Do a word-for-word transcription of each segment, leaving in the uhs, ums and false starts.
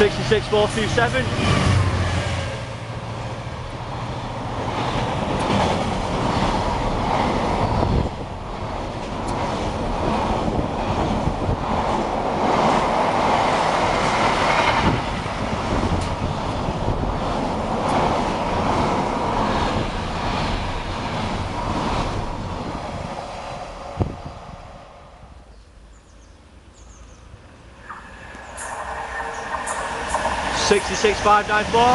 sixty-six four two seven. sixty-six five nine four.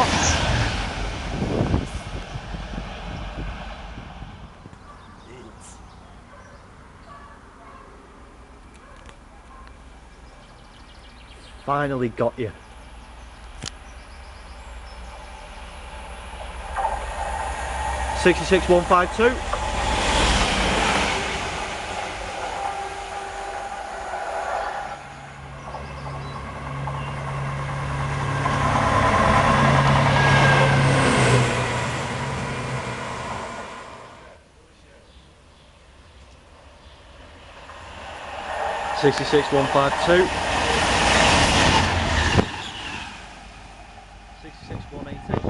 Finally got you. sixty-six one five two. sixty-six one five two. sixty-six one eight eight.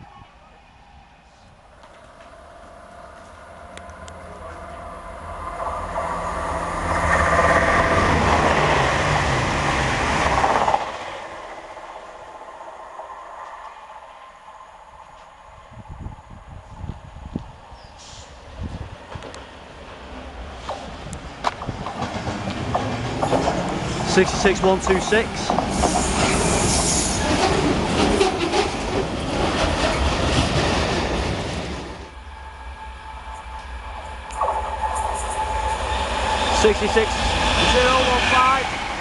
sixty-six one two six. sixty-six zero one five.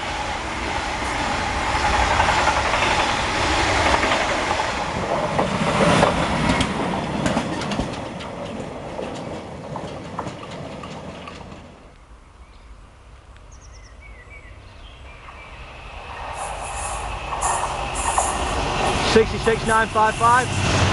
sixty-six nine five five.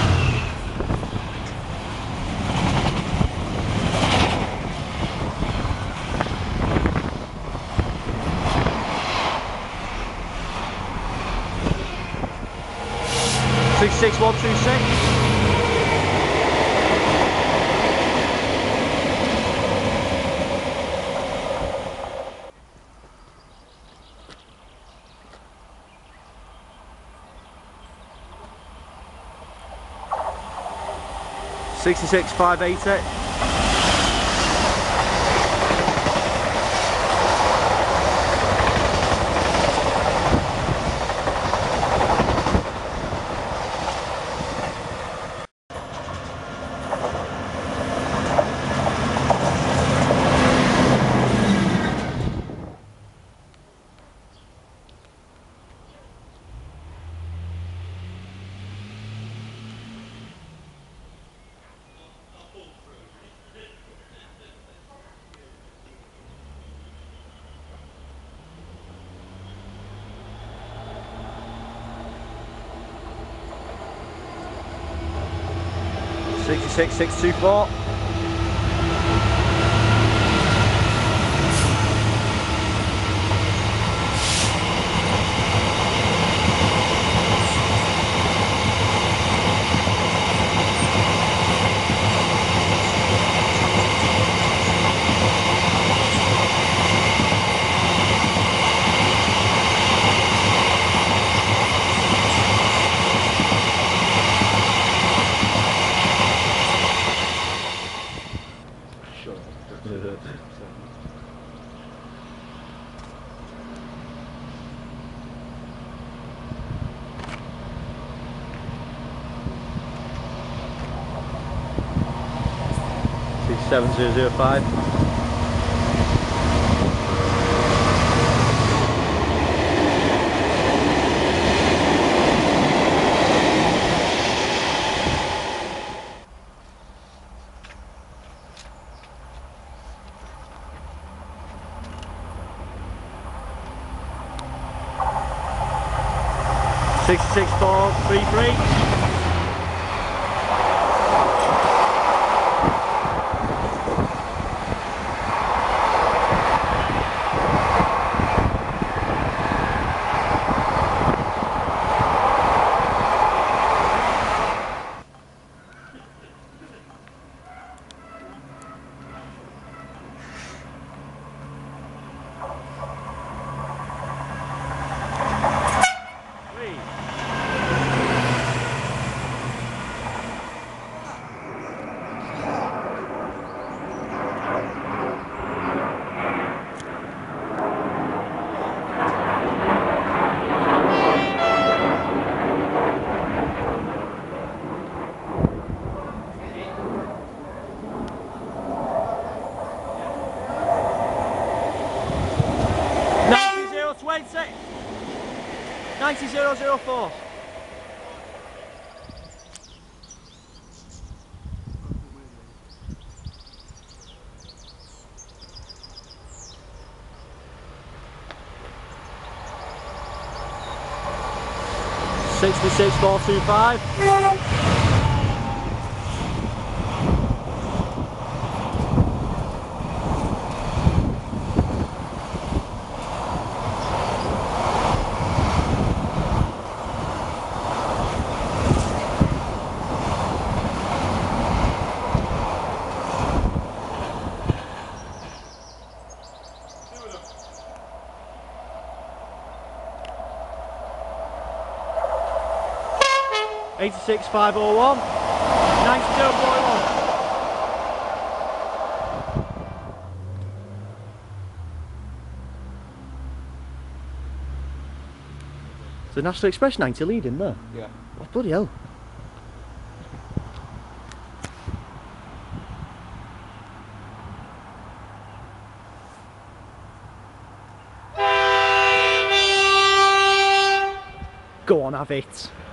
sixty-six one two six. sixty-six five eighty. sixty-six six two four. seven zero zero five. sixty-six four three three. ninety zero zero four. sixty-six four two five. eighty-six five oh one. ninety zero four one. The National Express ninety leading there? Yeah. Oh, bloody hell. Go on, have it.